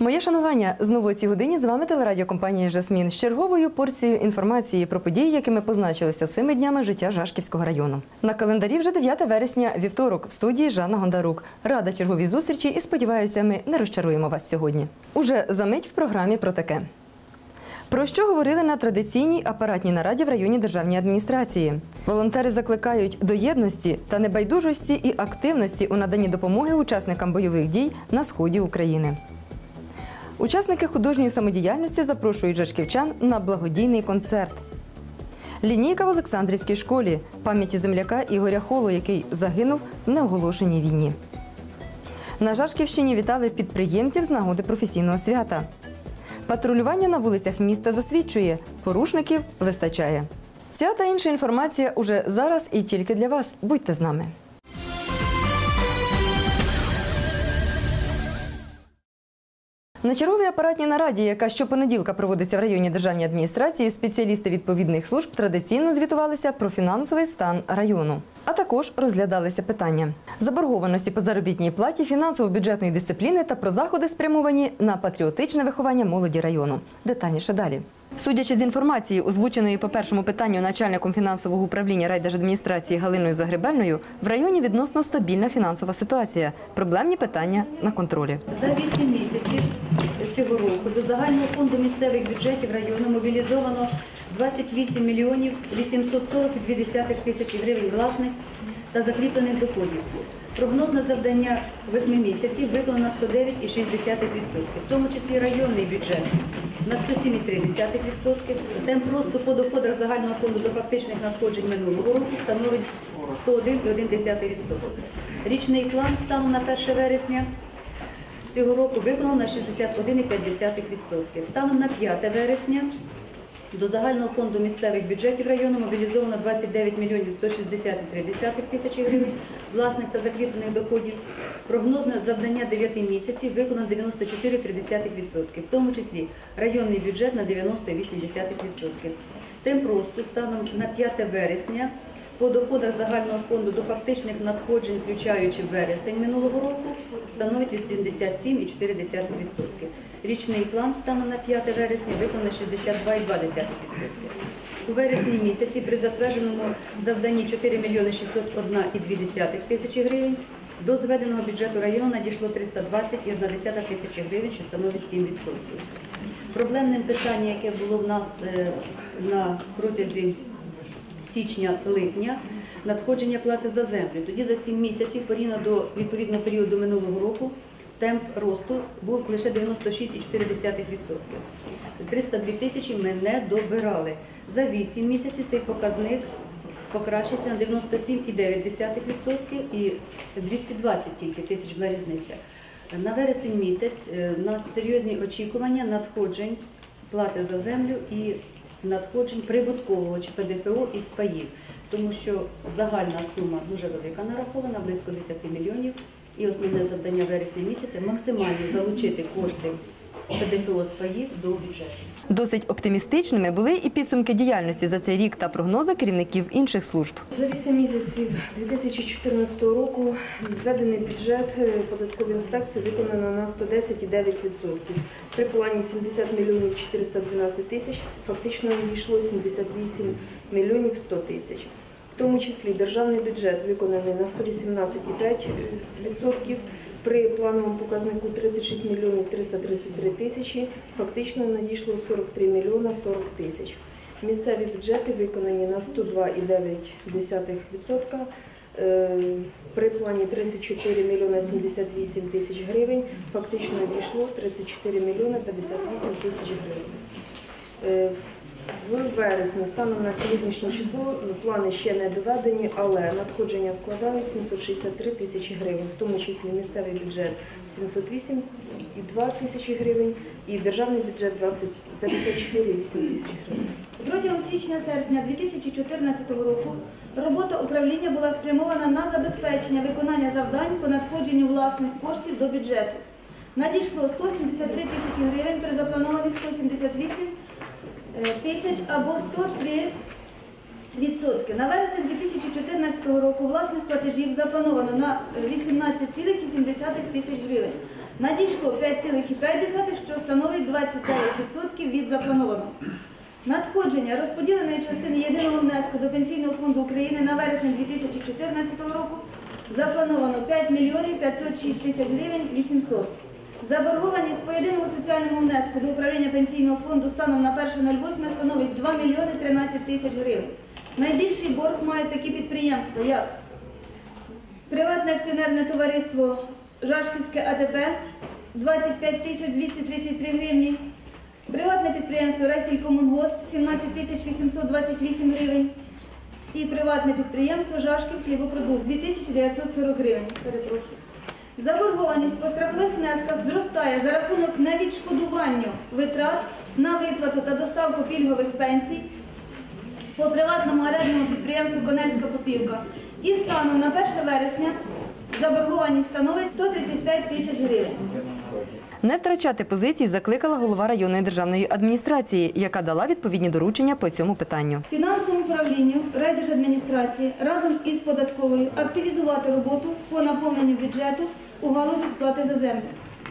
Моє шанування. Знову у цій годині з вами телерадіокомпанія «Жасмін» з черговою порцією інформації про події, якими позначилося цими днями життя Жашківського району. На календарі вже 9 вересня, вівторок, в студії Жанна Гондарук. Рада черговій зустрічі і сподіваюся, ми не розчаруємо вас сьогодні. Уже за мить в програмі про таке. Про що говорили на традиційній апаратній нараді в районній державній адміністрації? Волонтери закликають до єдності та небайдужості і активності у наданні допомоги учасникам бойових дій на сході України. Учасники художньої самодіяльності запрошують жашківчан на благодійний концерт. Лінійка в Олександрівській школі пам'яті земляка Ігоря Холу, який загинув в неоголошеній війні. На Жашківщині вітали підприємців з нагоди професійного свята. Патрулювання на вулицях міста засвідчує – порушників вистачає. Ця та інша інформація уже зараз і тільки для вас. Будьте з нами. На черговій апаратній нараді, яка щопонеділка проводиться в районній державній адміністрації, спеціалісти відповідних служб традиційно звітувалися про фінансовий стан району. А також розглядалися питання заборгованості по заробітній платі, фінансово-бюджетної дисципліни та про заходи, спрямовані на патріотичне виховання молоді району. Детальніше далі. Судячи з інформації, озвученої по першому питанню начальником фінансового управління райдержадміністрації Галиною Загребельною, в районі відносно стабільна фінансова ситуація. Проблемні питання на контролі. За 8 місяців цього року до загального фонду місцевих бюджетів району мобілізовано 28 мільйонів 840,2 тисячі гривень власних та закріплених доходів. Прогнозне завдання 8 місяців виконано 109,6%, в тому числі районний бюджет на 107,3%. Темп росту по доходах загального фонду до фактичних надходжень минулого року становить 101,1%. Річний план станом на 1 вересня цього року виконано на 61,5%. Станом на 5 вересня до загального фонду місцевих бюджетів району мобілізовано 29 мільйонів 160,3 тисячі гривень власних та закріплених доходів. Прогнозне завдання 9 місяців виконано 94,3%, в тому числі районний бюджет на 90,8%. Темп росту станом на 5 вересня по доходах загального фонду до фактичних надходжень, включаючи вересень минулого року, становить 87,4%. Річний план станом на 5 вересня виконано 62,2%. У вересні місяці при затвердженому завданні 4 мільйони 601,2 тисячі гривень до зведеного бюджету району надійшло 320,1 тисячі гривень, що становить 7%. Проблемним питанням, яке було в нас на протязі січня-липня, надходження плати за землю. Тоді за 7 місяців, порівняно до відповідного періоду минулого року, темп росту був лише 96,4%. 302 тисячі ми не добирали. За 8 місяців цей показник покращився на 97,9% і 220 тільки тисяч була різниця. На вересень місяць у нас серйозні очікування надходжень плати за землю і надходжень прибуткового чи ПДФО із паїв, тому що загальна сума дуже велика нарахована, близько 10 мільйонів, і основне завдання вересня місяця – максимально залучити кошти ПДФО з паїв до бюджету. Досить оптимістичними були і підсумки діяльності за цей рік та прогнози керівників інших служб. За 8 місяців 2014 року зведений бюджет податкової інспекції виконано на 110,9%. При плані 70 мільйонів 412 тисяч, фактично надійшло 78 мільйонів 100 тисяч. В тому числі державний бюджет виконаний на 118,5%. При плановому показнику 36 мільйонів 333 тисячі, фактично надійшло 43 мільйона 40 тисяч. Місцеві бюджети виконані на 102,9%. При плані 34 мільйона 78 тисяч гривень, фактично надійшло 34 мільйона 58 тисяч гривень. В вересні, станом на сьогоднішнє число, плани ще не доведені, але надходження складають 763 тисячі гривень, в тому числі місцевий бюджет 708,2 тисячі гривень і державний бюджет 54,8 тисяч гривень. Протягом січня-серпня 2014 року робота управління була спрямована на забезпечення виконання завдань по надходженню власних коштів до бюджету. Надійшло 173 тисячі гривень при запланованих 178 тисяч або 103%. На вересень 2014 року власних платежів заплановано на 18,7 тисяч гривень. Надійшло 5,5, що становить 29% від запланованого. Надходження розподіленої частини єдиного внеску до Пенсійного фонду України на вересень 2014 року заплановано 5 мільйонів 506 тисяч гривень 800. Заборгованість по єдиному соціальному внеску до управління Пенсійного фонду станом на 1.08 становить 2 мільйони 13 тисяч гривень. Найбільший борг мають такі підприємства, як Приватне акціонерне товариство Жашківське АТП 25 тисяч 233 гривні, приватне підприємство Райсількомунгосп 17 тисяч 828 гривень і приватне підприємство Жашків хлібопродукт 2940 гривень. Перепрошую. Заборгованість по страхових внесках зростає за рахунок невідшкодування витрат на виплату та доставку пільгових пенсій по приватному орендному підприємству Конельська Попівка. І станом на 1 вересня заборгованість становить 135 тисяч гривень. Не втрачати позицій закликала голова районної державної адміністрації, яка дала відповідні доручення по цьому питанню. Фінансовому управлінню райдержадміністрації разом із податковою активізувати роботу по наповненню бюджету у галузі сплати за землю.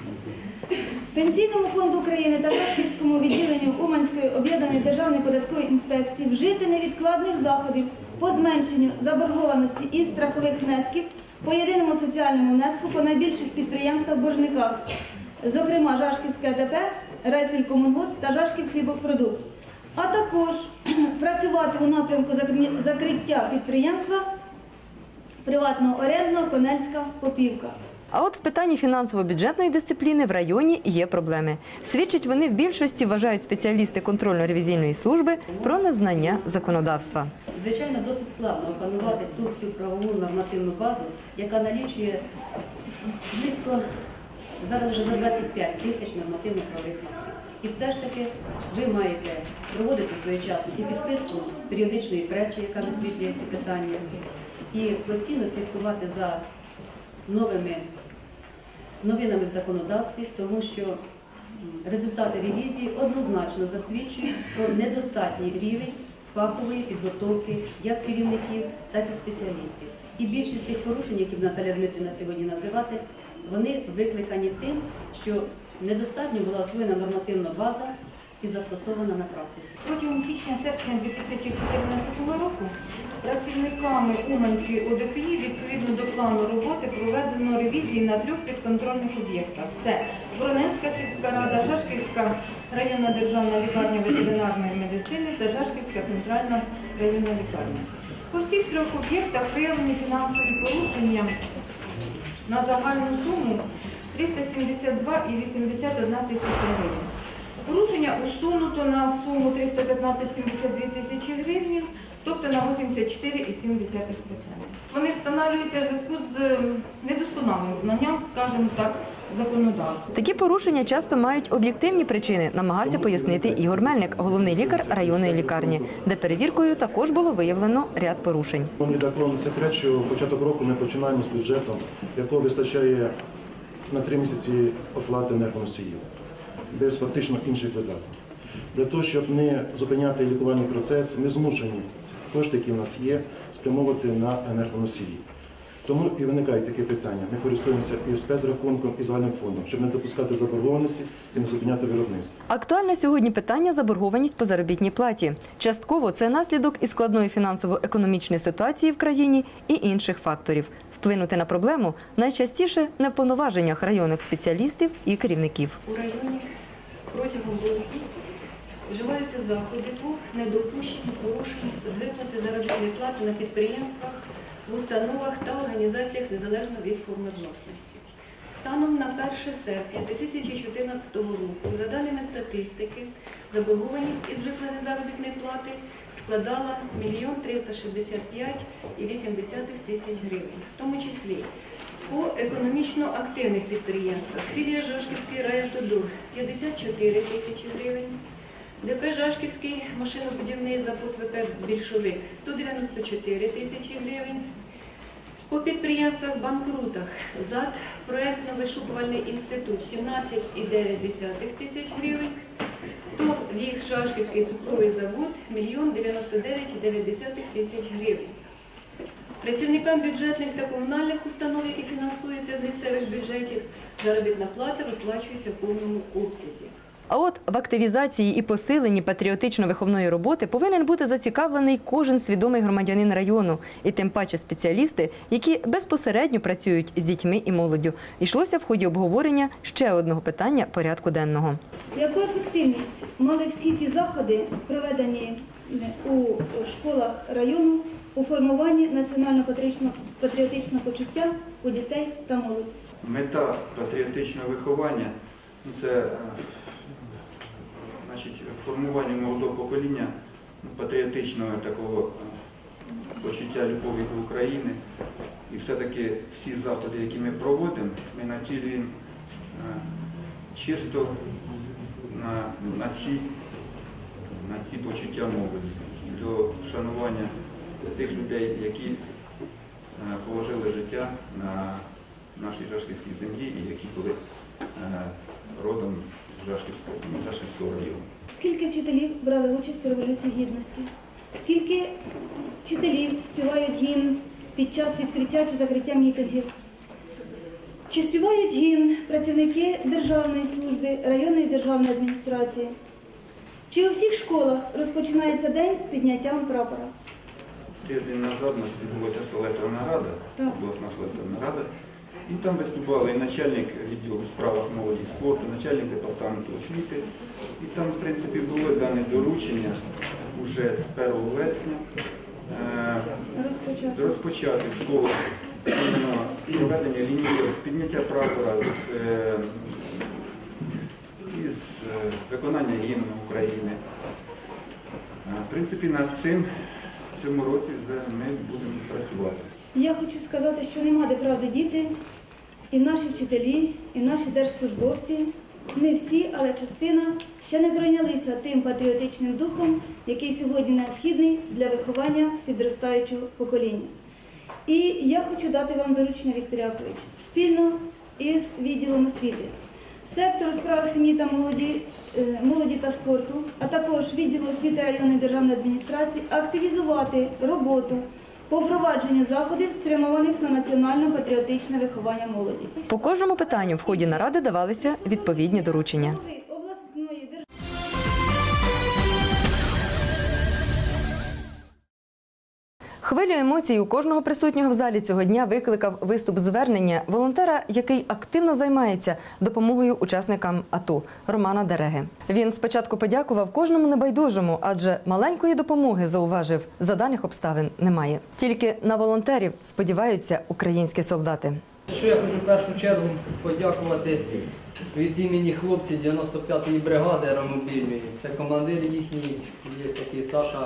Пенсійному фонду України та Жашківському відділенню Уманської об'єднаної державної податкової інспекції вжити невідкладних заходів по зменшенню заборгованості із страхових внесків по єдиному соціальному внеску по найбільших підприємствах-боржниках, зокрема Жашківське АТП, Райсількомунгосп та Жашків хлібопродукт, а також працювати у напрямку закриття підприємства приватного орендного Конельська Попівка. А от в питанні фінансово-бюджетної дисципліни в районі є проблеми. Свідчать вони в більшості, вважають спеціалісти контрольно-ревізійної служби, про незнання законодавства. Звичайно, досить складно опанувати ту всю правову нормативну базу, яка налічує близько, зараз вже до 25 тисяч нормативних правових актів. І все ж таки ви маєте проводити своєчасно і підписку періодичної преси, яка висвітлює ці питання, і постійно слідкувати за новинами в законодавстві, тому що результати ревізії однозначно засвідчують про недостатній рівень фахової підготовки як керівників, так і спеціалістів. І більшість тих порушень, які Наталя Дмитрівна сьогодні називати, вони викликані тим, що недостатньо була освоєна нормативна база і застосована на практиці. Протягом січня-серпня 2014 року працівниками Уманської ОДФІ відповідно до плану роботи проведено ревізії на 3 підконтрольних об'єктах. Це Воронецька сільська рада, Жашківська районна державна лікарня ветеринарної медицини та Жашківська центральна районна лікарня. По всіх 3 об'єктах виявлені фінансові порушення на загальну суму 372,81 тисяча гривень. Порушення усунуто на суму 315,72 тисячі гривень, тобто на 84,7%. Вони встановлюються в зв'язку з недосконалим знанням, скажімо так, законодавства. Такі порушення часто мають об'єктивні причини, намагався пояснити Ігор Мельник, головний лікар районної лікарні, де перевіркою також було виявлено ряд порушень. Ні для кого не секрет, що початок року ми починаємо з бюджетом, якого вистачає на 3 місяці оплати енергоносіїв, без фактично інших видатків. Для того, щоб не зупиняти лікувальний процес, ми змушені кошти, які в нас є, спрямовувати на енергоносії. Тому і виникають такі питання. Ми користуємося і спецрахунком, і загальним фондом, щоб не допускати заборгованості і не зупиняти виробництво. Актуальне сьогодні питання – заборгованість по заробітній платі. Частково це наслідок і складної фінансово-економічної ситуації в країні і інших факторів. Вплинути на проблему найчастіше не в повноваженнях районних спеціалістів і керівників. У районі протягом року вживаються заходи по недопущенню порушень з виплати заробітної плати на підприємствах, в установах та організаціях незалежно від форми власності. Станом на 1 серпня 2014 року, за даними статистики, заборгованість із виплати заробітної плати складала 1 365,8 тисяч гривень, в тому числі по економічно активних підприємствах філія Жашківський райавтодор 54 тисячі гривень, ДП Жашківський машинобудівний завод ВП «Більшовик» 194 тисячі гривень, по підприємствах банкрутах ЗАД проєктно-вишукувальний інститут 17,9 тисяч гривень, ТОВ «Ліг Жашківський цукровий завод 1 099,9 тисяч гривень. Працівникам бюджетних та комунальних установ, які фінансуються з місцевих бюджетів, заробітна плата виплачується в повному обсязі. А от в активізації і посиленні патріотично-виховної роботи повинен бути зацікавлений кожен свідомий громадянин району, і тим паче спеціалісти, які безпосередньо працюють з дітьми і молоддю. Йшлося в ході обговорення ще одного питання порядку денного. Яку ефективність мали всі ті заходи, проведені у школах району у формуванні національно-патріотичного почуття у дітей та молоді? Мета патріотичного виховання – це формування молодого покоління патріотичного такого почуття любові до України. І все-таки всі заходи, які ми проводимо, ми націлюємо чисто на ці почуття молоді, до вшанування тих людей, які положили життя на нашій Жашківській землі і які були родом з Жашківського району. Скільки вчителів брали участь у Революції Гідності? Скільки вчителів співають гімн під час відкриття чи закриття мітингів? Чи співають гімн працівники Державної служби, районної державної адміністрації? Чи у всіх школах розпочинається день з підняттям прапора? Тиждень назад у нас відбулася селекторна рада, обласна селекторна рада, і там виступали і начальник відділу у справах молоді і спорту, начальник департаменту освіти. І там, в принципі, було дане доручення вже з 1 вересня розпочати в школах проведення лінійок, підняття прапора із виконання гімну України. В принципі, над цим в цьому році ми будемо працювати. Я хочу сказати, що нема де правди діти, і наші вчителі, і наші держслужбовці, не всі, але частина, ще не пройнялися тим патріотичним духом, який сьогодні необхідний для виховання підростаючого покоління. І я хочу дати вам доручення, Віктор Якович, спільно із відділом освіти, сектору справах сім'ї та молоді та спорту, а також відділу освіти районної державної адміністрації активізувати роботу по впровадженню заходів, спрямованих на національно-патріотичне виховання молоді. По кожному питанню в ході наради давалися відповідні доручення. Хвилю емоцій у кожного присутнього в залі цього дня викликав виступ звернення волонтера, який активно займається допомогою учасникам АТО – Романа Дереги. Він спочатку подякував кожному небайдужому, адже маленької допомоги, зауважив, за даних обставин немає. Тільки на волонтерів сподіваються українські солдати. Що я хочу в першу чергу подякувати від імені хлопців 95-ї бригади аеромобільної. Це командир їхній, є такий Саша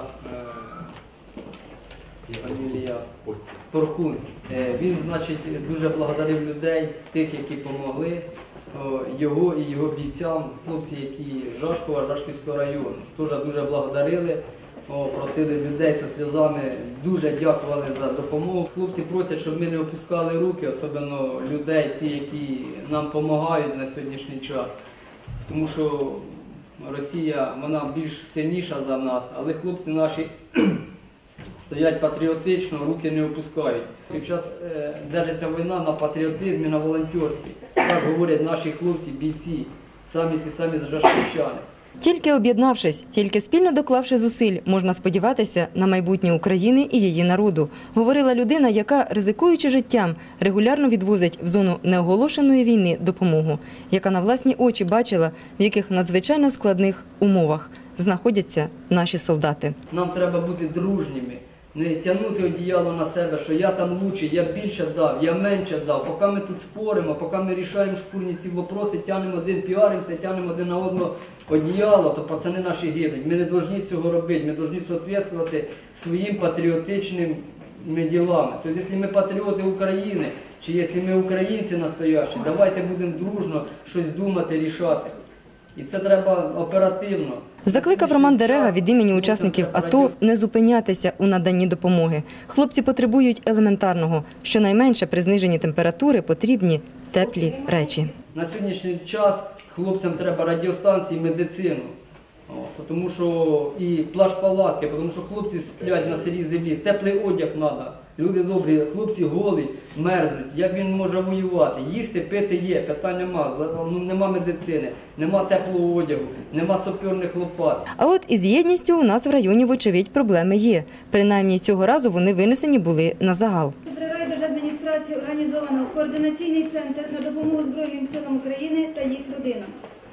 Фамілія Порхун. Він, значить, дуже благодарив людей, тих, які допомогли, його і його бійцям, хлопці, які з Жашкова, Жашківського району. Теж дуже благодарили, просили людей зі сльозами, дуже дякували за допомогу. Хлопці просять, щоб ми не опускали руки, особливо людей, ті, які нам допомагають на сьогоднішній час. Тому що Росія, вона більш сильніша за нас, але хлопці наші стоять патріотично, руки не опускають. Під час держиться війна на патріотизмі, на волонтерстві. Так говорять наші хлопці, бійці, самі жашківчани. Тільки об'єднавшись, тільки спільно доклавши зусиль, можна сподіватися на майбутнє України і її народу, говорила людина, яка, ризикуючи життям, регулярно відвозить в зону неоголошеної війни допомогу, яка на власні очі бачила, в яких надзвичайно складних умовах знаходяться наші солдати. Нам треба бути дружніми, не тягнути одіяло на себе, що я там лучше, я більше дав, я менше дав. Поки ми тут споримо, поки ми рішаємо шкурні ці вопроси, тягнемо один, піаримося, тягнемо один на одного одіяло, то пацани наші гибнуть. Ми не повинні цього робити, ми повинні відповідати своїм патріотичними ділами. Тобто, якщо ми патріоти України, чи якщо ми українці настоящі, давайте будемо дружно щось думати, рішати. І це треба оперативно. Закликав Роман Дерега від імені учасників АТО не зупинятися у наданні допомоги. Хлопці потребують елементарного. Щонайменше при зниженні температури потрібні теплі речі. На сьогоднішній час хлопцям треба радіостанції, медицину. Тому що і плащ-палатки, тому що хлопці сплять на сирій землі, теплий одяг треба. Люди добрі, хлопці голі, мерзнуть. Як він може воювати? Їсти, пити є, питань нема. Нема медицини, нема теплого одягу, нема сапірних лопат. А от із єдністю у нас в районі, вочевидь, проблеми є. Принаймні цього разу вони винесені були на загал. При райдержадміністрації організовано координаційний центр на допомогу Збройним силам України та їх родинам.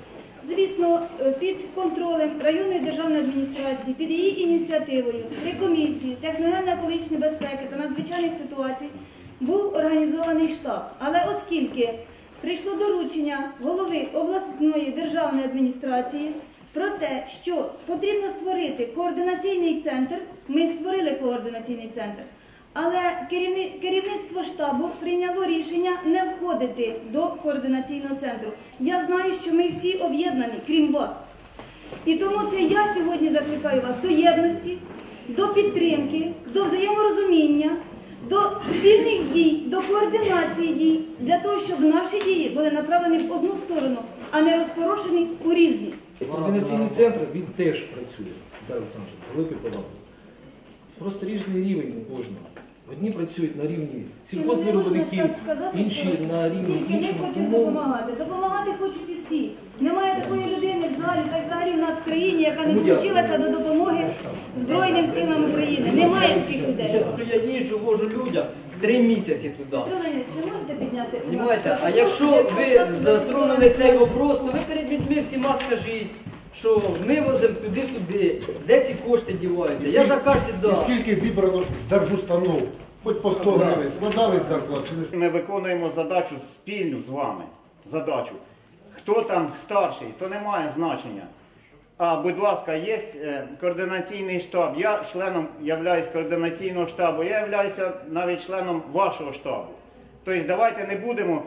Звісно, під контролем районної державної адміністрації, під її ініціативою, при комісії техногенно-екологічної безпеки та надзвичайних ситуацій був організований штаб. Але оскільки прийшло доручення голови обласної державної адміністрації про те, що потрібно створити координаційний центр, ми створили координаційний центр. Але керівництво штабу прийняло рішення не входити до координаційного центру. Я знаю, що ми всі об'єднані, крім вас. І тому це я сьогодні закликаю вас до єдності, до підтримки, до взаєморозуміння, до спільних дій, до координації дій, для того, щоб наші дії були направлені в одну сторону, а не розпорошені у різні. Координаційний центр, він теж працює, Віталій Олександрович, великий повагу. Просто різний рівень у кожного. Одні працюють на рівні сільгоспвиробників, інші на рівні Тільки ми іншого. хочемо допомагати. Допомагати хочуть і всі. Немає такої людини в залі, та й взагалі в нас в країні, яка не долучилася до допомоги Збройним силам України. Немає таких людей. Я їжджу, вожу людям 3 місяці туди. Петро Леонідович, ви можете підняти? у нас Понимаєте? А таку якщо штуку, ви яка затронули цей вопрос, то ви перед людьми всіма скажіть, що ми возимо туди-туди, де ці кошти діваються. Я за кожен І дав. скільки зібрано з держустанов, хоч по 100 гривень, складали з зарплат чи не Ми виконуємо задачу спільну з вами. Задачу. Хто там старший, то не має значення. А, будь ласка, є координаційний штаб. Я членом являюсь координаційного штабу, я являюся навіть членом вашого штабу. Тобто давайте не будемо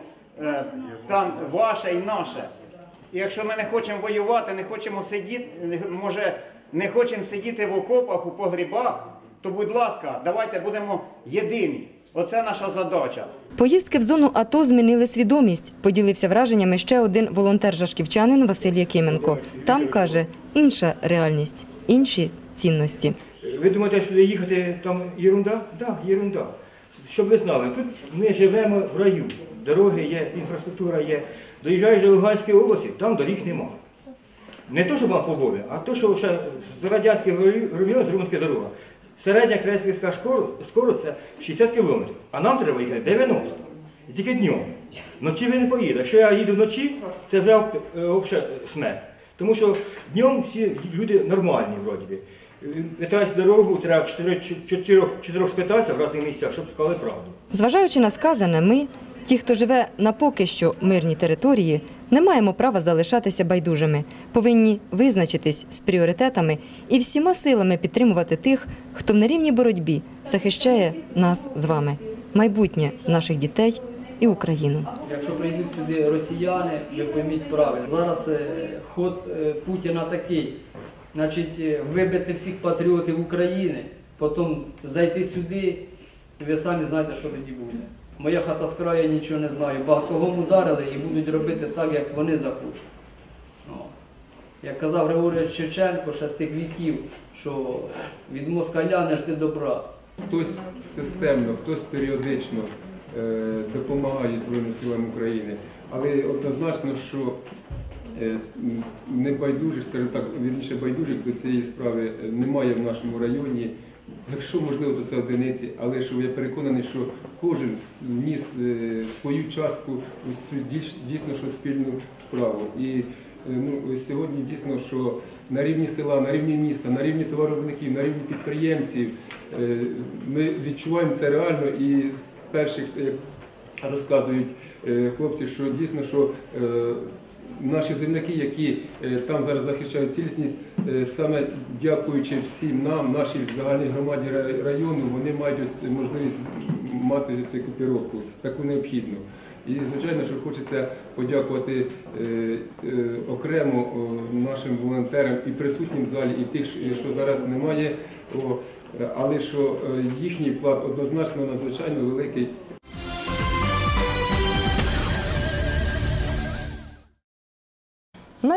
там ваше і наше. І якщо ми не хочемо воювати, не хочемо сидіти, може не хочемо сидіти в окопах, у погрібах, то, будь ласка, давайте будемо єдині. Оце наша задача. Поїздки в зону АТО змінили свідомість, поділився враженнями ще один волонтер-жашківчанин Василь Якименко. Там, каже, інша реальність, інші цінності. Ви думаєте, що їхати там єрунда? Так, єрунда. Щоб ви знали, тут ми живемо в раю. Дороги є, інфраструктура є. Доїжджаєш до Луганської області, там доріг нема. Не то, що вам погоди, а то, що ще з радянських районів зроблена така дорога. Середня крейсерська скорость це 60 кілометрів, а нам треба їхати 90. І тільки днем. Вночі ви не поїдете. Якщо я їду вночі, це вже взагалі смерть. Тому що днем всі люди нормальні, вроді би. Питають дорогу, треба 4 спитатися в різних місцях, щоб сказали правду. Зважаючи на сказане, ми, ті, хто живе на поки що мирній території, не маємо права залишатися байдужими. Повинні визначитись з пріоритетами і всіма силами підтримувати тих, хто в нерівній боротьбі захищає нас з вами, майбутнє наших дітей і Україну. Якщо прийдуть сюди росіяни, ви пойміть правильно. Зараз ход Путіна такий, значить, вибити всіх патріотів України, потім зайти сюди, і ви самі знаєте, що тоді буде. Моя хата з краю, нічого не знаю. Багатогом ударили і будуть робити так, як вони захочуть. Як казав Григорій Шевченко ще з тих віків, що від москаля не жди добра. Хтось системно, хтось періодично допомагає Збройним силам України, але однозначно, що небайдужих, скажімо так, вірніше байдужих до цієї справи немає в нашому районі. Якщо, можливо, то це одиниці, але що я переконаний, що кожен вніс свою частку у дійсно що спільну справу. І сьогодні дійсно, що на рівні села, на рівні міста, на рівні товаровиробників, на рівні підприємців ми відчуваємо це реально і з перших, як розказують хлопці, що дійсно, що наші земляки, які там зараз захищають цілісність, саме дякуючи всім нам, нашій загальній громаді району, вони мають можливість мати цю екіпіровку, таку необхідну. І, звичайно, що хочеться подякувати окремо нашим волонтерам і присутнім в залі, і тих, що зараз немає, але що їхній вклад однозначно надзвичайно великий. Навіть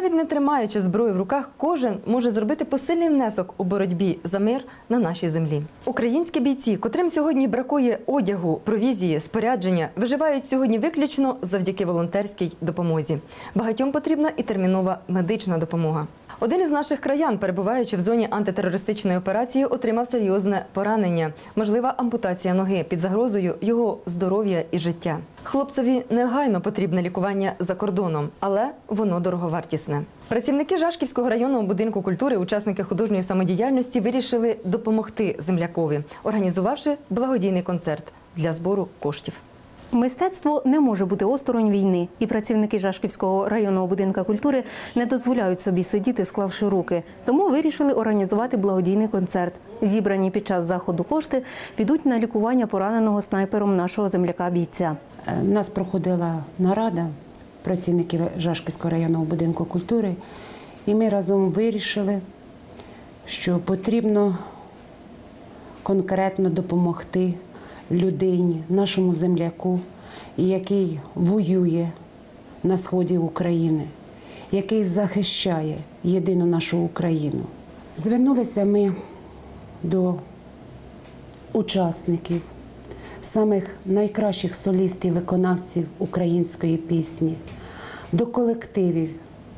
навіть не тримаючи зброю в руках, кожен може зробити посильний внесок у боротьбі за мир на нашій землі. Українські бійці, котрим сьогодні бракує одягу, провізії, спорядження, виживають сьогодні виключно завдяки волонтерській допомозі. Багатьом потрібна і термінова медична допомога. Один із наших краян, перебуваючи в зоні антитерористичної операції, отримав серйозне поранення, можлива ампутація ноги, під загрозою його здоров'я і життя. Хлопцеві негайно потрібне лікування за кордоном, але воно дороговартісне. Працівники Жашківського районного будинку культури, учасники художньої самодіяльності вирішили допомогти землякові, організувавши благодійний концерт для збору коштів. Мистецтво не може бути осторонь війни, і працівники Жашківського районного будинку культури не дозволяють собі сидіти, склавши руки. Тому вирішили організувати благодійний концерт. Зібрані під час заходу кошти підуть на лікування пораненого снайпером нашого земляка-бійця. У нас проходила нарада працівників Жашківського районного будинку культури, і ми разом вирішили, що потрібно конкретно допомогти людині, нашому земляку, який воює на сході України, який захищає єдину нашу Україну. Звернулися ми до учасників, самих найкращих солістів-виконавців української пісні, до колективів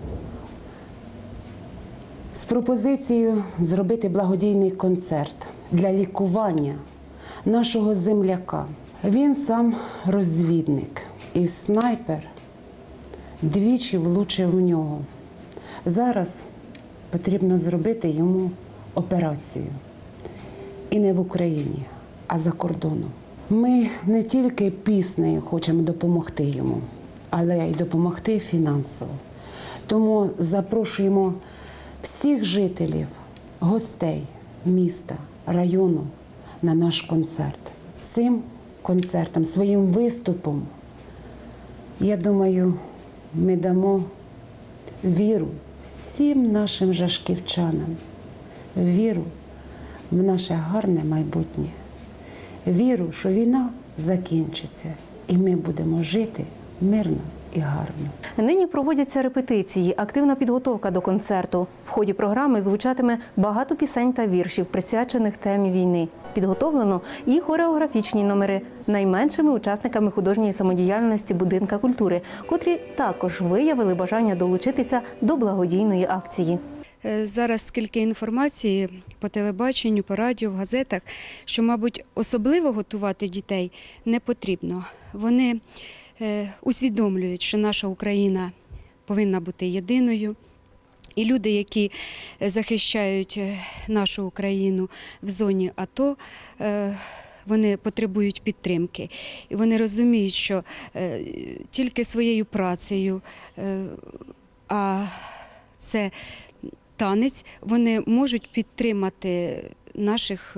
з пропозицією зробити благодійний концерт для лікування нашого земляка. Він сам розвідник, і снайпер двічі влучив в нього. Зараз потрібно зробити йому операцію. І не в Україні, а за кордоном. Ми не тільки піснею хочемо допомогти йому, але й допомогти фінансово. Тому запрошуємо всіх жителів, гостей міста, району на наш концерт. Цим концертом, своїм виступом, я думаю, ми дамо віру всім нашим жашківчанам, віру в наше гарне майбутнє, віру, що війна закінчиться і ми будемо жити мирно і гарно. Нині проводяться репетиції, активна підготовка до концерту. В ході програми звучатиме багато пісень та віршів, присвячених темі війни. Підготовлено і хореографічні номери найменшими учасниками художньої самодіяльності будинка культури, котрі також виявили бажання долучитися до благодійної акції. Зараз скільки інформації по телебаченню, по радіо, в газетах, що, мабуть, особливо готувати дітей не потрібно. Вони усвідомлюють, що наша Україна повинна бути єдиною. І люди, які захищають нашу Україну в зоні АТО, вони потребують підтримки. І вони розуміють, що тільки своєю працею, а це танець, вони можуть підтримати наших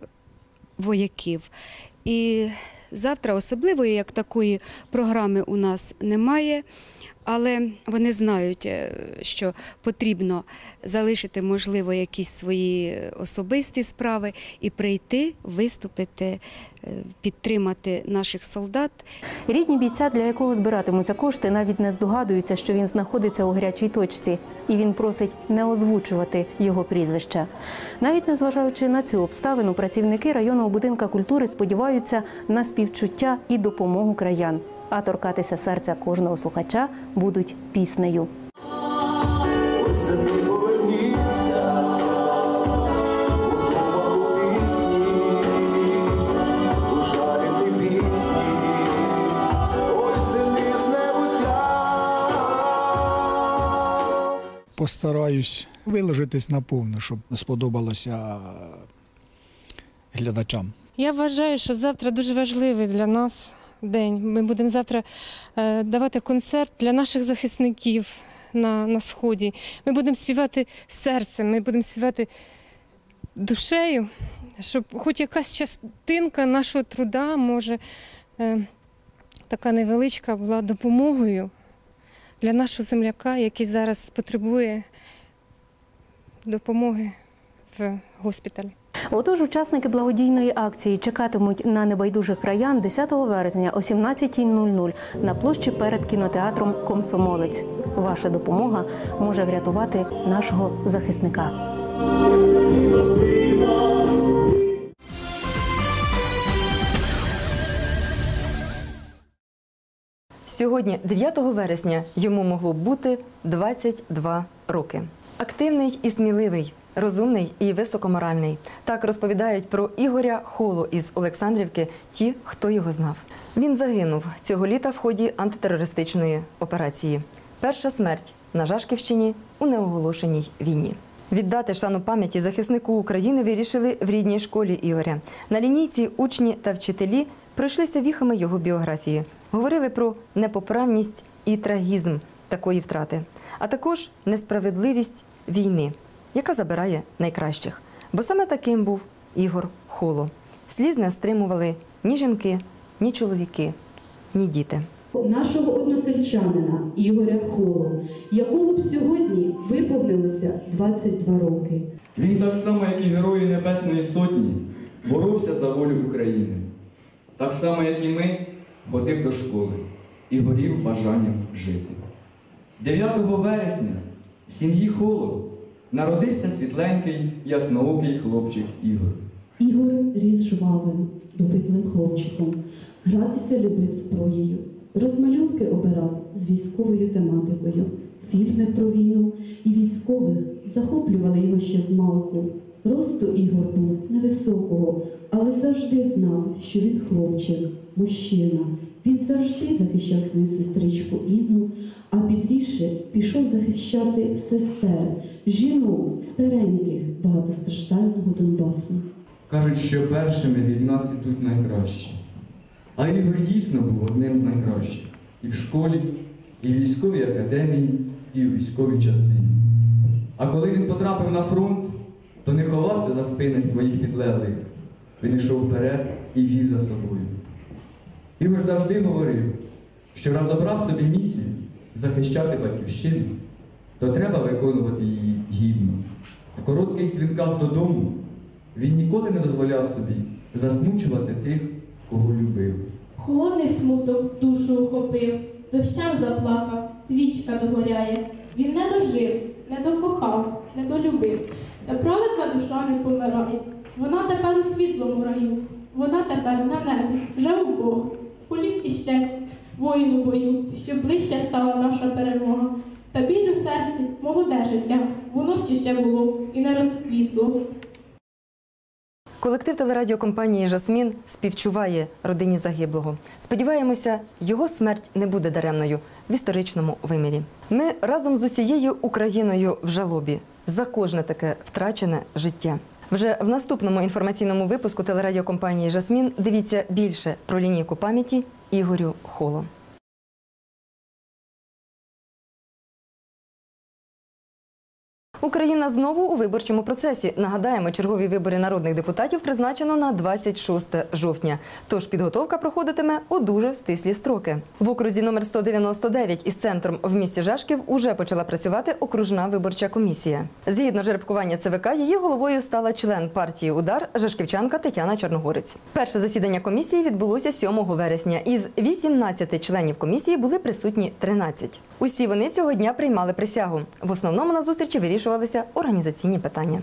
вояків. І завтра особливої, як такої програми у нас немає, але вони знають, що потрібно залишити, можливо, якісь свої особисті справи і прийти, виступити, підтримати наших солдат. Рідні бійця, для якого збиратимуться кошти, навіть не здогадуються, що він знаходиться у гарячій точці. І він просить не озвучувати його прізвища. Навіть незважаючи на цю обставину, працівники районного будинку культури сподіваються на співчуття і допомогу краян. А торкатися серця кожного слухача будуть піснею. Постараюсь виложитись наповну, щоб сподобалося глядачам. Я вважаю, що завтра дуже важливий для нас день. Ми будемо завтра давати концерт для наших захисників на Сході. Ми будемо співати серцем, ми будемо співати душею, щоб хоч якась частинка нашого труда, може, така невеличка, була допомогою для нашого земляка, який зараз потребує допомоги в госпіталі. Отож, учасники благодійної акції чекатимуть на небайдужих краян 10 вересня о 17:00 на площі перед кінотеатром «Комсомолець». Ваша допомога може врятувати нашого захисника. Сьогодні, 9 вересня, йому могло б бути 22 роки. Активний і сміливий, розумний і високоморальний. Так розповідають про Ігоря Холу із Олександрівки ті, хто його знав. Він загинув цього літа в ході антитерористичної операції. Перша смерть на Жашківщині у неоголошеній війні. Віддати шану пам'яті захиснику України вирішили в рідній школі Ігоря. На лінійці учні та вчителі пройшлися віхами його біографії. Говорили про непоправність і трагізм такої втрати, а також несправедливість війни, яка забирає найкращих. Бо саме таким був Ігор Холо. Сліз не стримували ні жінки, ні чоловіки, ні діти. Нашого односельчанина Ігоря Холо, якому б сьогодні виповнилося 22 роки. Він так само, як і герої Небесної Сотні, боровся за волю України. Так само, як і ми, ходив до школи і горів бажанням жити. 9 вересня в сім'ї Холо народився світленький, ясноокий хлопчик Ігор. Ігор ріс жвавим, допитлим хлопчиком, гратися любив зброєю, розмальовки обирав з військовою тематикою. Фільми про війну і військових захоплювали його ще змалку. Росту Ігор був невисокого, але завжди знав, що він хлопчик, мужчина. Він завжди захищав свою сестричку Інну, а підрісши пішов захищати сестер, жінок, стареньких багатостраждального Донбасу. Кажуть, що першими від нас ідуть найкращі. А Ігор дійсно був одним з найкращих. І в школі, і в військовій академії, і у військовій частині. А коли він потрапив на фронт, то не ховався за спини своїх підлеглих. Він йшов вперед і вів за собою. Ігор завжди говорив, що раз обрав собі місію захищати батьківщину, то треба виконувати її гідно. В коротких дзвінках додому він ніколи не дозволяв собі засмучувати тих, кого любив. Холодний смуток душу охопив, дощем заплакав, свічка догоряє. Він не дожив, не докохав, не долюбив. Та праведна душа не помирає. Вона тепер у світлому раю, вона тепер на небі, вже у Бога. Політ і щастя, воїну бою, щоб ближче стала наша перемога. Та біль у серці, молоде життя, воно ще було і не розквітло. Колектив телерадіокомпанії «Жасмін» співчуває родині загиблого. Сподіваємося, його смерть не буде даремною в історичному вимірі. Ми разом з усією Україною в жалобі за кожне таке втрачене життя. Вже в наступному інформаційному випуску телерадіокомпанії «Жасмін» дивіться більше про лінійку пам'яті Ігорю Холо. Україна знову у виборчому процесі. Нагадаємо, чергові вибори народних депутатів призначено на 26 жовтня. Тож підготовка проходитиме у дуже стислі строки. В окрузі номер 199 із центром в місті Жашків уже почала працювати окружна виборча комісія. Згідно жеребкування ЦВК, її головою стала член партії «Удар» жашківчанка Тетяна Чорногорець. Перше засідання комісії відбулося 7 вересня. Із 18 членів комісії були присутні 13. Усі вони цього дня приймали присягу. В основному на зустрічі вирішувалися організаційні питання.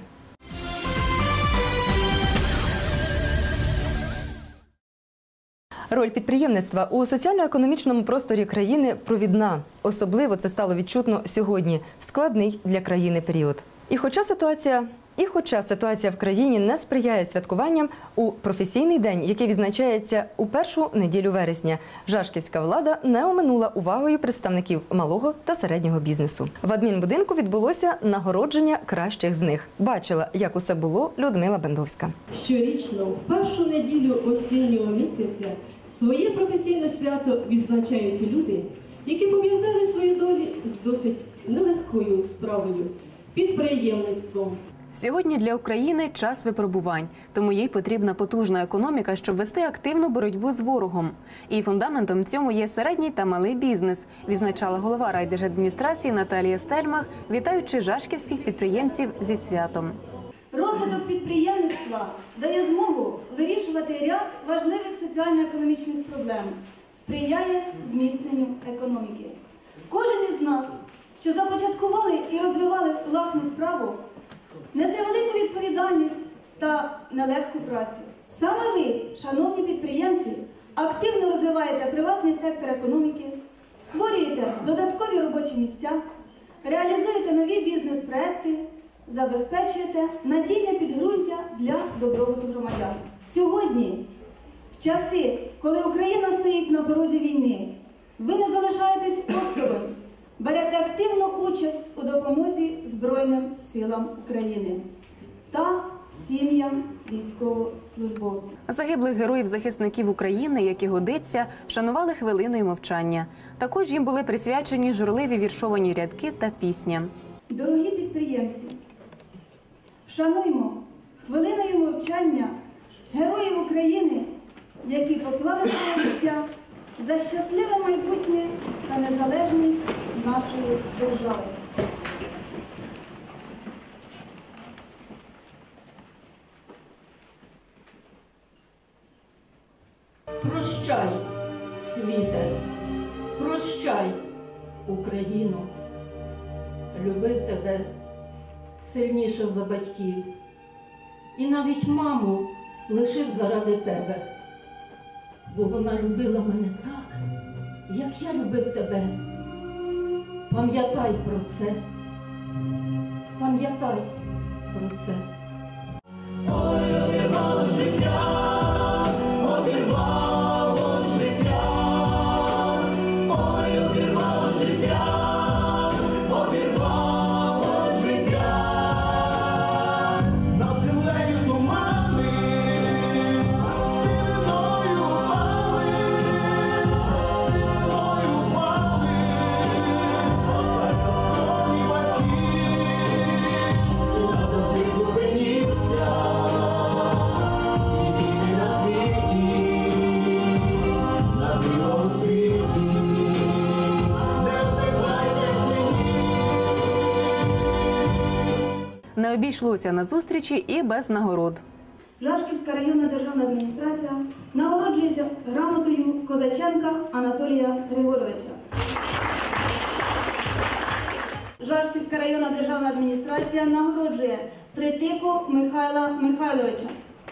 Роль підприємництва у соціально-економічному просторі країни провідна. Особливо це стало відчутно сьогодні, в складний для країни період. І хоча ситуація в країні не сприяє святкуванням, у професійний день, який відзначається у першу неділю вересня, жашківська влада не оминула увагою представників малого та середнього бізнесу. В адмінбудинку відбулося нагородження кращих з них. Бачила, як усе було, Людмила Бендовська. Щорічно, в першу неділю осіннього місяця, своє професійне свято відзначають люди, які пов'язали свою долю з досить нелегкою справою – підприємництвом. Сьогодні для України час випробувань, тому їй потрібна потужна економіка, щоб вести активну боротьбу з ворогом. І фундаментом цьому є середній та малий бізнес, відзначала голова райдержадміністрації Наталія Стельмах, вітаючи жашківських підприємців зі святом. Розвиток підприємництва підприємництва дає змогу вирішувати ряд важливих соціально-економічних проблем, сприяє зміцненню економіки. Кожен із нас, що започаткували і розвивали власну справу, несе велику відповідальність та нелегку працю. Саме ви, шановні підприємці, активно розвиваєте приватний сектор економіки, створюєте додаткові робочі місця, реалізуєте нові бізнес-проекти, забезпечуєте надійне підґрунтя для добробуту громадян. Сьогодні, в часи, коли Україна стоїть на порозі війни, ви не залишаєтесь осторонь, берете активну участь у допомозі Збройним силам України та сім'ям військовослужбовців. Загиблих героїв-захисників України, як і годиться, вшанували хвилиною мовчання. Також їм були присвячені журливі віршовані рядки та пісня. Дорогі підприємці, вшануймо хвилиною мовчання героїв України, які поклали своє життя за щасливе майбутнє та незалежність нашої держави. Прощай, світе, прощай, Україно. Любив тебе сильніше за батьків. І навіть маму лишив заради тебе. Бо вона любила мене так, як я любив тебе. Пам'ятай про це. Пам'ятай про це. Ой, обірвало життя. Обірвало життя, ой, обірвало життя, обірвало життя. Над землею тумани, сивиною впали, сивиною впали, скромні батьки, назавжди зупиніться. Не обійшлося на зустрічі і без нагород. Жашківська районна державна адміністрація нагороджується грамотою Козаченка Анатолія Григоровича. Жашківська районна державна адміністрація нагороджує Притику Михайла Михайловича.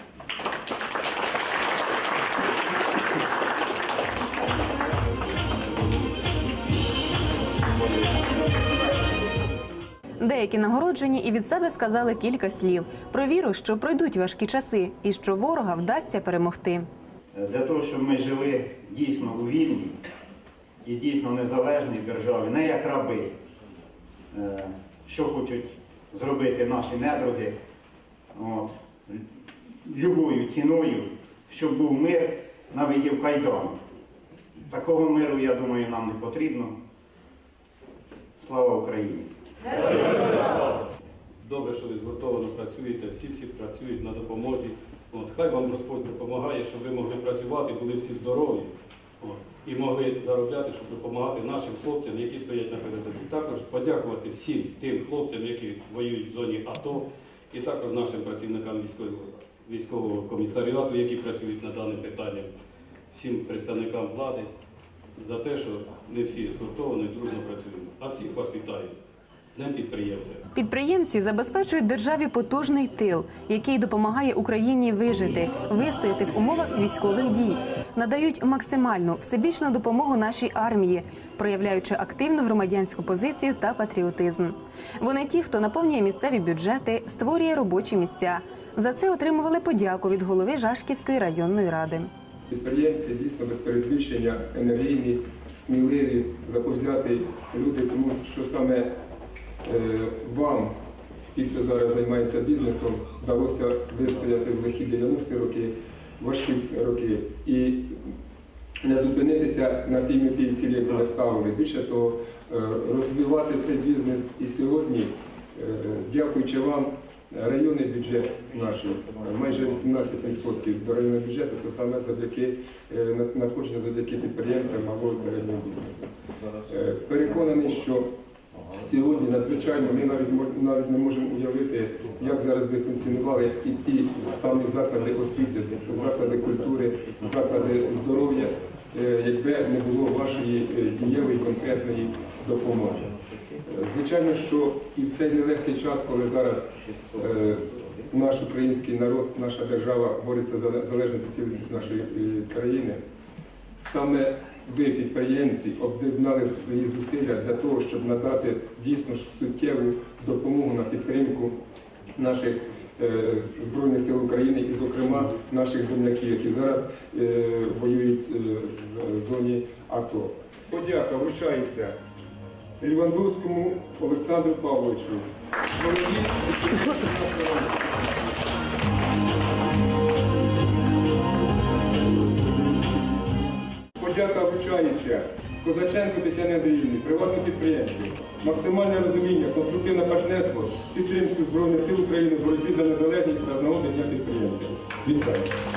Деякі нагороджені і від себе сказали кілька слів про віру, що пройдуть важкі часи і що ворога вдасться перемогти. Для того, щоб ми жили дійсно у вільній і дійсно незалежній державі, не як раби, що хочуть зробити наші недруги, любою ціною, щоб був мир на видів Кайдану. Такого миру, я думаю, нам не потрібно. Слава Україні! Добре, що ви згуртовано працюєте, всі працюють на допомозі. Хай вам Господь допомагає, щоб ви могли працювати, були всі здорові і могли заробляти, щоб допомагати нашим хлопцям, які стоять на передовій. Також подякувати всім тим хлопцям, які воюють в зоні АТО, і також нашим працівникам військового комісаріату, які працюють над даним питанням, всім представникам влади за те, що не всі згуртовано і дружно працюємо. А всіх вас вітаю. Днем підприємця. Підприємці забезпечують державі потужний тил, який допомагає Україні вижити, вистояти в умовах військових дій, надають максимальну всебічну допомогу нашій армії, проявляючи активну громадянську позицію та патріотизм. Вони ті, хто наповнює місцеві бюджети, створює робочі місця. За це отримували подяку від голови Жашківської районної ради. Підприємці дійсно без перебільшення енергійні, сміливі, заповзяті люди, тому що саме вам, ті, хто зараз займається бізнесом, вдалося вистояти в лихі 90-ті роки, важкі роки і не зупинитися на тій меті і цілі, яку ви ставили. Більше того, розвивати цей бізнес і сьогодні, дякуючи вам, районний бюджет наш, майже 18% до районного бюджету, це саме завдяки надходження завдяки підприємцям малого і середнього бізнесу. Переконаний, що Сьогодні надзвичайно ми навіть не можемо уявити, як зараз би функціонували і ті самі заклади освіти, заклади культури, заклади здоров'я, якби не було вашої дієвої конкретної допомоги. Звичайно, що і в цей нелегкий час, коли зараз наш український народ, наша держава бореться за залежність і цілісність нашої країни, саме ви, підприємці, об'єднали свої зусилля для того, щоб надати дійсно суттєву допомогу на підтримку наших Збройних сил України і, зокрема, наших земляків, які зараз воюють в зоні АТО. Подяка вручається Лівандовському Олександру Павловичу. Подяка вручається Козаченко Тетяні Андріївні, приватному підприємцю. Максимальне розуміння, конструктивне партнерство, підтримку Збройних сил України в боротьбі за незалежність та з нагоди Дня підприємця. Вітаю!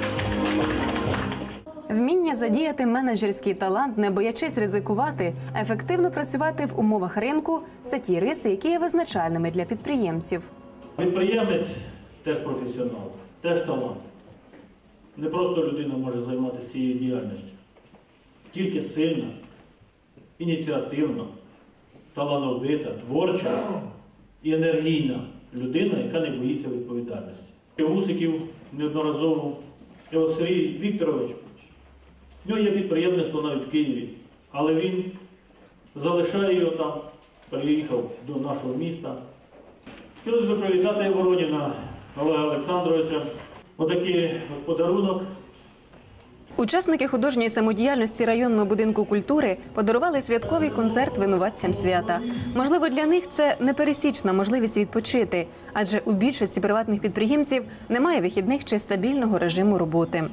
Вміння задіяти менеджерський талант, не боячись ризикувати, ефективно працювати в умовах ринку – це ті риси, які є визначальними для підприємців. Підприємець теж професіонал, теж талант. Не просто людина може займатися цією діяльністю. Тільки сильна, ініціативна, талановита, творча і енергійна людина, яка не боїться відповідальності. Усиків неодноразово, Сергій Вікторович, в нього є підприємництво навіть в Києві, але він залишає його там, приїхав до нашого міста. Хотілося б привітати Вороніна Олега Олександровича. Отакий подарунок. Учасники художньої самодіяльності районного будинку культури подарували святковий концерт винуватцям свята. Можливо, для них це непересічна можливість відпочити, адже у більшості приватних підприємців немає вихідних чи стабільного режиму роботи.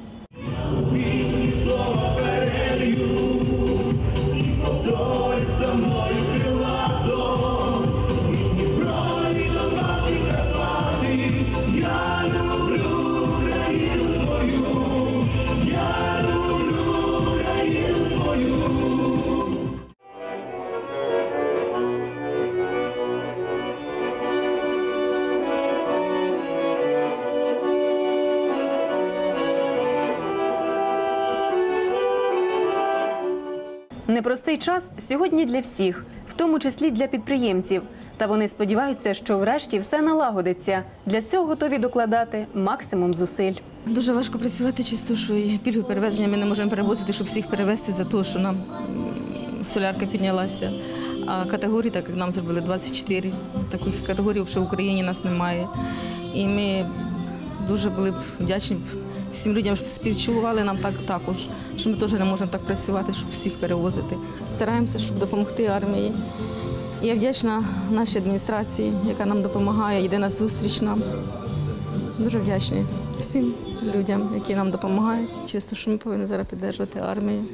Непростий час сьогодні для всіх, в тому числі для підприємців. Та вони сподіваються, що врешті все налагодиться. Для цього готові докладати максимум зусиль. Дуже важко працювати, чисто, що і пільгові перевезення ми не можемо перевозити, щоб всіх перевезти за те, що нам солярка піднялася. А категорії, так як нам зробили 24, таких категорій вже в Україні нас немає. І ми дуже були б вдячні всім людям, що співчували нам також, що ми теж не можемо так працювати, щоб всіх перевозити. Стараємося, щоб допомогти армії. Я вдячна нашій адміністрації, яка нам допомагає, йде на зустріч нам. Дуже вдячні всім людям, які нам допомагають. Чисто, що ми повинні зараз підтримувати армію.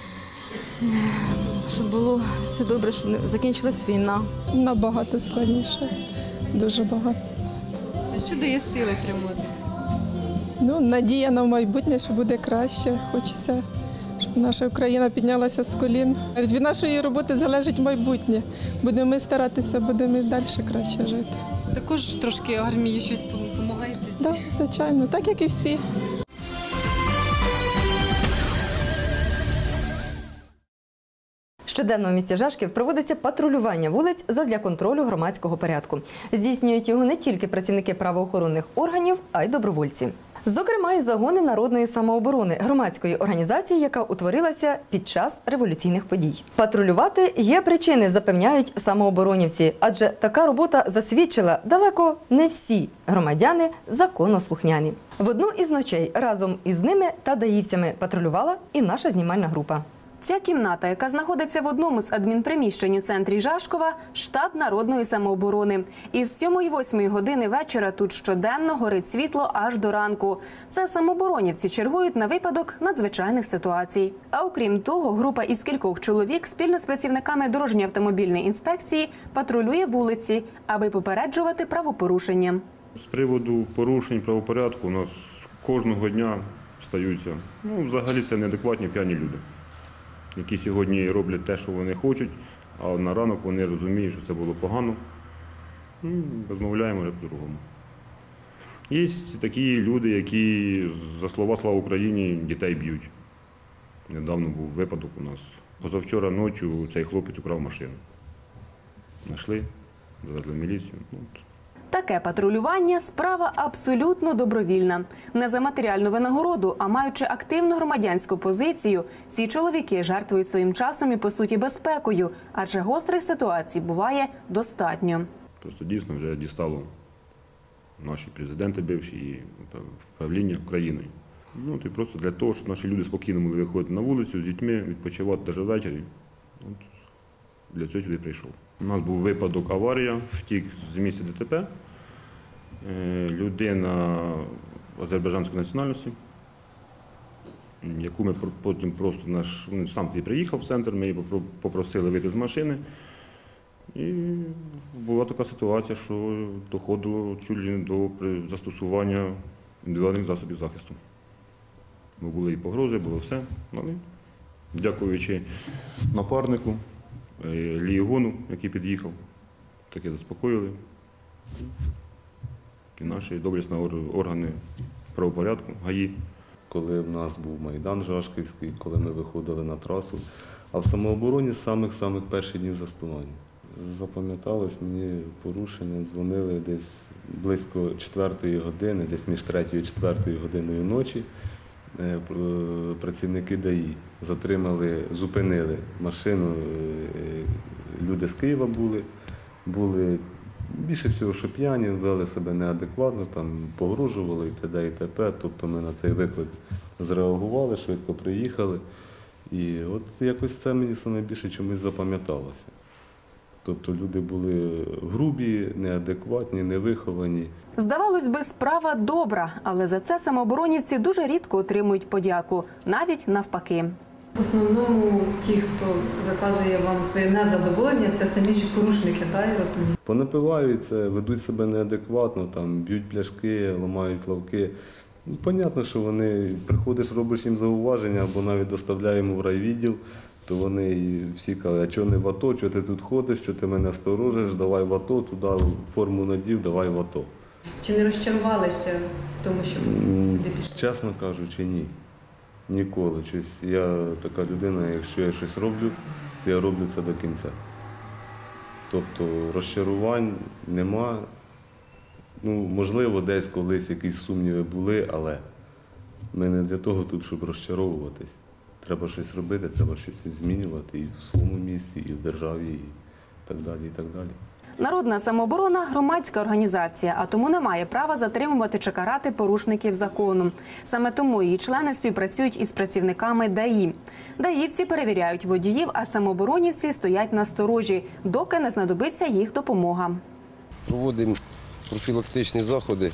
Щоб було все добре, щоб закінчилась війна. Набагато складніше, дуже багато. Що дає сили триматися? Надія на майбутнє, що буде краще. Хочеться, щоб наша Україна піднялася з колін. Від нашої роботи залежить майбутнє. Будемо ми старатися, будемо далі краще жити. Також трошки армії щось допомагаєте? Так, звичайно, так як і всі. Щоденно в місті Жашків проводиться патрулювання вулиць задля контролю громадського порядку. Здійснюють його не тільки працівники правоохоронних органів, а й добровольці. Зокрема, і загони народної самооборони, громадської організації, яка утворилася під час революційних подій. Патрулювати є причини, запевняють самооборонівці, адже така робота засвідчила далеко не всі громадяни законослухняні. В одну із ночей разом із ними та даївцями патрулювала і наша знімальна група. Ця кімната, яка знаходиться в одному з адмінприміщень у центрі Жашкова – штаб народної самооборони. Із 7-8 години вечора тут щоденно горить світло аж до ранку. Це самооборонівці чергують на випадок надзвичайних ситуацій. А окрім того, група із кількох чоловік спільно з працівниками дорожньо-автомобільної інспекції патрулює вулиці, аби попереджувати правопорушення. З приводу порушень правопорядку у нас кожного дня стаються. Взагалі це неадекватні п'яні люди, які сьогодні роблять те, що вони хочуть, А на ранок вони розуміють, що це було погано. Розмовляємо вже по-другому. Є такі люди, які за слова «Слава Україні» дітей б'ють. Недавно був випадок у нас. Позавчора ночі цей хлопець украв машину. Знайшли, завезли в міліцію. Таке патрулювання – справа абсолютно добровільна. Не за матеріальну винагороду, а маючи активну громадянську позицію, ці чоловіки жертвують своїм часом і, по суті, безпекою, адже гострих ситуацій буває достатньо. Просто дійсно вже дістало наші президенти бивші і правління Україною. І просто для того, щоб наші люди спокійно могли виходити на вулицю з дітьми, відпочивати навіть ввечері. Для цього сюди прийшов. У нас був випадок аварія, втік з місця ДТП. Людина азербайджанської національності, яку ми потім просто він сам тоді приїхав в центр, ми її попросили вийти з машини. І була така ситуація, що доходило чуть ли не до застосування індивідуальних засобів захисту. Бо були і погрози, було все. Але дякуючи напарнику, Лієгону, який під'їхав, таки заспокоїли. І наші доблесні органи правопорядку, ГАІ. Коли в нас був Майдан Жашківський, коли ми виходили на трасу, а в самообороні з самих перших днів заснування. Запам'яталось мені порушення, дзвонили десь близько 4-ї години, десь між 3-ю і 4-ю годиною ночі. Працівники ДАІ зупинили машину, люди з Києва були більше всього, що п'яні, вели себе неадекватно, погрожували і т.д. і т.п. Тобто ми на цей виклик зреагували, швидко приїхали. І от якось це мені найбільше чомусь запам'яталося. Тобто люди були грубі, неадекватні, невиховані. Здавалось би, справа добра, але за це самооборонівці дуже рідко отримують подяку, навіть навпаки. В основному ті, хто виказує вам своє незадоволення, це самі ж порушники, так, я розумію? Понапиваються, ведуть себе неадекватно, б'ють пляшки, ламають лавки. Понятно, що вони, приходиш, робиш їм зауваження або навіть доставляємо в райвідділ, то вони всі кажуть, а чого не в АТО, чого ти тут ходиш, що ти мене сторожиш, давай в АТО, туди форму надів, давай в АТО. Чи не розчарувалися в тому, що ви сюди пішли? Чесно кажучи, ні. Ніколи. Я така людина, якщо я щось роблю, то я роблю це до кінця. Тобто розчарувань нема. Можливо, десь колись якісь сумніви були, але ми не для того тут, щоб розчаровуватись. Треба щось робити, треба щось змінювати і в своєму місці, і в державі, і так далі, і так далі. Народна самооборона – громадська організація, а тому не має права затримувати чи карати порушників закону. Саме тому її члени співпрацюють із працівниками ДАІ. ДАІвці перевіряють водіїв, а самооборонівці стоять на сторожі, доки не знадобиться їх допомога. Проводимо профілактичні заходи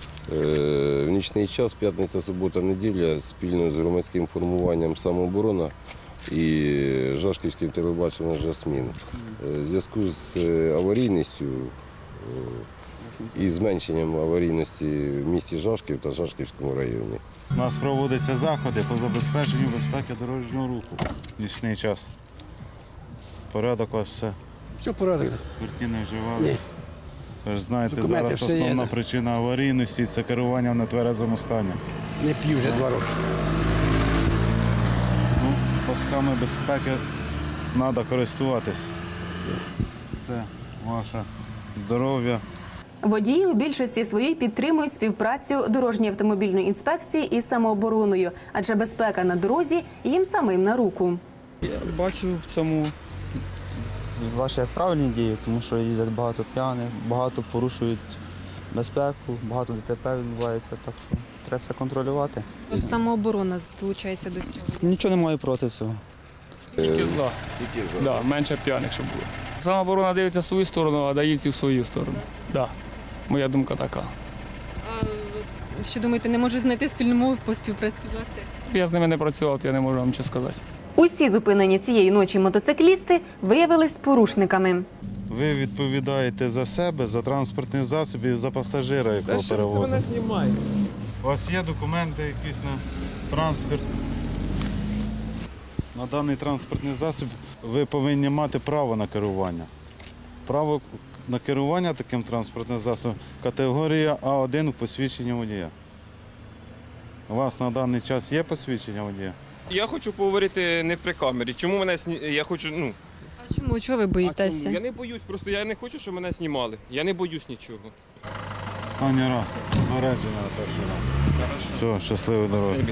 в нічний час, п'ятниця, субота, неділя, спільно з громадським формуванням «Самооборона» і Жашківським телебаченням «Жасмін». В зв'язку з аварійністю і зменшенням аварійності в місті Жашків та Жашківському районі. У нас проводяться заходи по забезпеченню безпеки дорожнього руху в нічний час. Порядок у вас все? Все порядок. Спиртні не вживали? Ні. Ви ж знаєте, Документи зараз все основна є. причина аварійності – це керування в нетверезому стані. Не п'ю вже 2 роки. Пасками безпеки треба користуватись. Це ваше здоров'я. Водії у більшості своїй підтримують співпрацю дорожньої автомобільної інспекції із самообороною, адже безпека на дорозі їм самим на руку. Я бачу в цьому ваші правильні дії, тому що їздять багато п'яних, багато порушують безпеку, багато ДТП відбувається, так що треба все контролювати. Самооборона долучається до цього. Нічого не маю проти цього. Тільки за. Да, менше п'яних, щоб було. Самооборона дивиться в свою сторону, а даївці в свою сторону. Да. Моя думка така. А що думаєте, не можуть знайти спільну мову, поспівпрацювати? Я з ними не працював, то я не можу вам нічого сказати. Усі зупинені цієї ночі мотоциклісти виявились порушниками. Ви відповідаєте за себе, за транспортний засіб і за пасажира, якого Та перевозить. що ти мене знімаєш? У вас є документи якісь на транспорт? На даний транспортний засіб ви повинні мати право на керування. Право на керування таким транспортним засобом категорія А1 у посвідченні водія. У вас на даний час є посвідчення водія? Я хочу поговорити не при камері. Чому мене я хочу, А чому? Чого ви боїтеся? Я не боюсь, просто я не хочу, щоб мене знімали. Я не боюсь нічого. Останній раз. Попередження на перший раз. Все, щасливої дороги. Спасибі.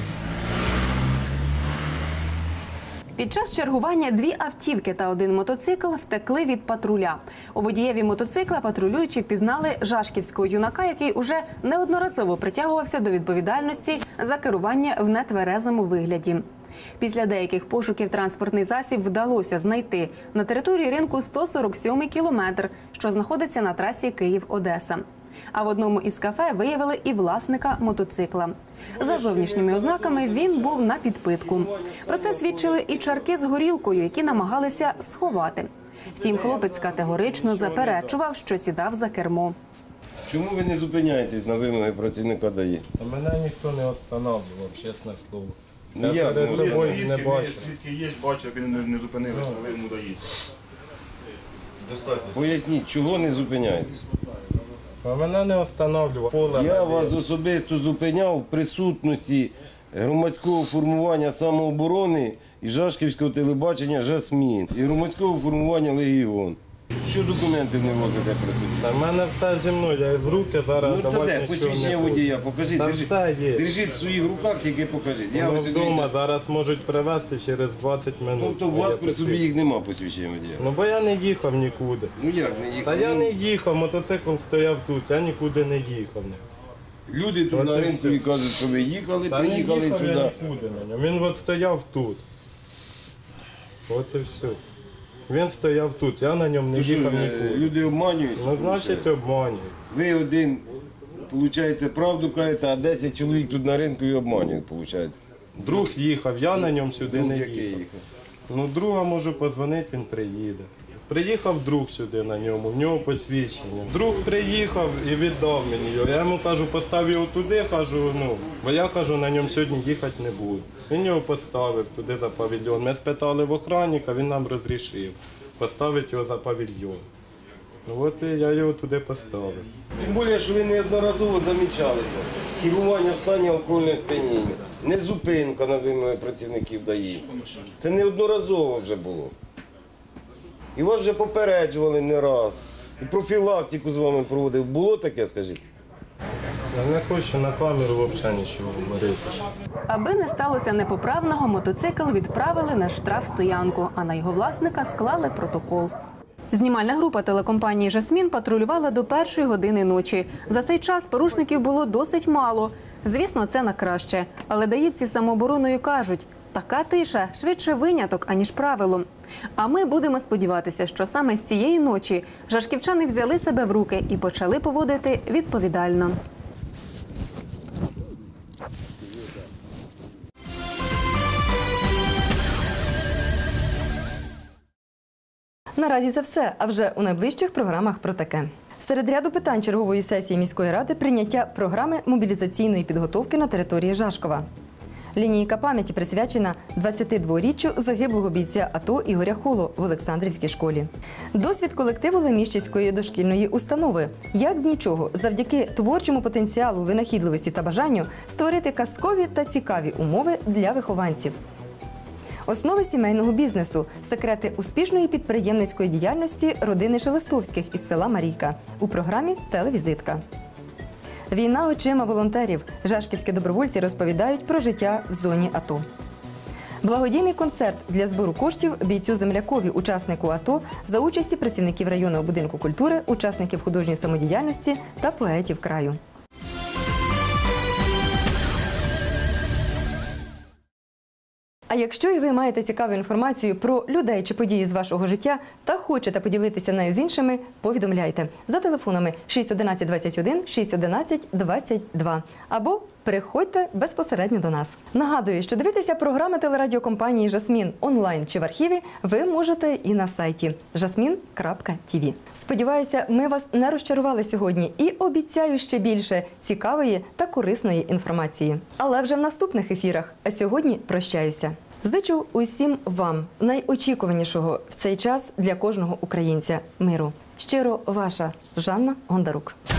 Під час чергування 2 автівки та 1 мотоцикл втекли від патруля. У водієві мотоцикла патрулюючі впізнали жашківського юнака, який уже неодноразово притягувався до відповідальності за керування в нетверезому вигляді. Після деяких пошуків транспортний засіб вдалося знайти на території ринку 147-й кілометр, що знаходиться на трасі Київ-Одеса. А в одному із кафе виявили і власника мотоцикла. За зовнішніми ознаками він був на підпитку. Про це свідчили і чарки з горілкою, які намагалися сховати. Втім, хлопець категорично заперечував, що сідав за кермо. Чому ви не зупиняєтесь на вимоги працівника ДАІ? Мене ніхто не встановлював, чесне слово. Ну, як? перед собою не бачив. Свідки є, бачив, він не зупинився, ви йому даєте. Поясніть, чого не зупиняєтесь? А мене не встановлював. Я вас особисто зупиняв в присутності громадського формування самооборони і Жашківського телебачення «Жасмін» і громадського формування «Легіон». Що документи не возите при собі? У мене все зі мною, я в руки зараз. Ну то де, посвідчення водія, покажіть, держіть в своїх руках, тільки покажіть. Я ось вдома зараз можуть привезти через 20 минут. Тобто у вас при собі їх нема посвідчення водія? Ну бо я не їхав нікуди. Ну як не їхав? Та я не їхав, мотоцикл стояв тут, я нікуди не їхав. Люди тут на ринку і кажуть, що ви їхали, приїхали сюди. Я нікуди на ньому. Він от стояв тут. От і все. Він стояв тут, я на ньому не їхав нікуди. Люди обманюють? Ну, значить, обманюють. Ви один, виходить, правду кажете, а 10 чоловік тут на ринку і обманюють, виходить. Друг їхав, я на ньому сюди не Який їхав. Ну, друга можу подзвонити, він приїде. Приїхав друг сюди на ньому, в нього посвідчення. Друг приїхав і віддав мені його. Я йому кажу, постав його туди, кажу, бо я кажу, на ньому сьогодні їхати не буду. Він його поставив туди за павільйон. Ми спитали в охранника, він нам розрішив поставити його за павільйон. Ну от і я його туди поставив. Тим більше, що ви неодноразово замічалися. Керування в стані алкогольного сп'яніння, не зупинка на вимоги працівників ДАІ. Це неодноразово вже було. І вас вже попереджували не раз. І профілактику з вами проводив. Було таке, скажіть? Я не хочу на камеру взагалі нічого говорити. Аби не сталося непоправного, мотоцикл відправили на штрафстоянку, а на його власника склали протокол. Знімальна група телекомпанії «Жасмін» патрулювала до 1-ї години ночі. За цей час порушників було досить мало. Звісно, це на краще. Але даївці самообороною кажуть, така тиша швидше виняток, аніж правило. А ми будемо сподіватися, що саме з цієї ночі жашківчани взяли себе в руки і почали поводити відповідально. Наразі це все, а вже у найближчих програмах про таке. Серед ряду питань чергової сесії міської ради прийняття програми мобілізаційної підготовки на території Жашкова. Лінійка пам'яті присвячена 22-річчю загиблого бійця АТО Ігоря Холо в Олександрівській школі. Досвід колективу Леміщицької дошкільної установи. Як з нічого, завдяки творчому потенціалу, винахідливості та бажанню створити казкові та цікаві умови для вихованців. Основи сімейного бізнесу, секрети успішної підприємницької діяльності родини Шелестовських із села Марійка у програмі «Телевізитка». Війна очима волонтерів. Жашківські добровольці розповідають про життя в зоні АТО. Благодійний концерт для збору коштів бійцю-землякові, учаснику АТО, за участі працівників районного будинку культури, учасників художньої самодіяльності та поетів краю. А якщо і ви маєте цікаву інформацію про людей чи події з вашого життя та хочете поділитися нею з іншими, повідомляйте за телефонами 611 21 611 22 або приходьте безпосередньо до нас. Нагадую, що дивитися програми телерадіокомпанії «Жасмін» онлайн чи в архіві ви можете і на сайті jasmin.tv. Сподіваюся, ми вас не розчарували сьогодні і обіцяю ще більше цікавої та корисної інформації. Але вже в наступних ефірах. А сьогодні прощаюся. Зичу усім вам найочікуванішого в цей час для кожного українця миру. Щиро ваша Жанна Гондарук.